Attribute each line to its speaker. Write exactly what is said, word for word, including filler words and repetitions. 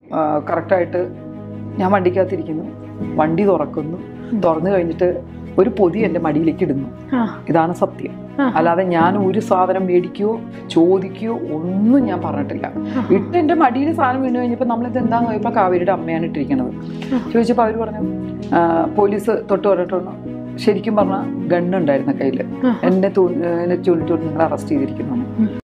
Speaker 1: കറക്റ്റായിട്ട് ഞാൻ വണ്ടിക്കകത്തിരിക്കുന്നു, വണ്ടി തുറക്കുന്നു, തുറന്നു കഴിഞ്ഞിട്ട് ഒരു പൊതി എൻ്റെ മടിയിലേക്ക് ഇടുന്നു. ഇതാണ് സത്യം. അല്ലാതെ ഞാൻ ഒരു സാധനം മേടിക്കുകയോ ചോദിക്കുകയോ ഒന്നും ഞാൻ പറഞ്ഞിട്ടില്ല. ഇട്ട് എൻ്റെ മടിയിൽ സാധനം വീണ് കഴിഞ്ഞപ്പോൾ നമ്മളിത് എന്താന്ന് ചോദിച്ചപ്പോൾ കാവേരിയുടെ അമ്മയാണ് ഇട്ടിരിക്കണത്. ചോദിച്ചപ്പോൾ അവർ പറഞ്ഞു, പോലീസ് തൊട്ട് പറഞ്ഞിട്ടുണ്ട്, ശരിക്കും പറഞ്ഞാൽ ഗണ്ണുണ്ടായിരുന്ന കയ്യിൽ, എന്നെ എന്നെ ചൂണ്ടിട്ട് നിങ്ങൾ അറസ്റ്റ് ചെയ്തിരിക്കുന്നു.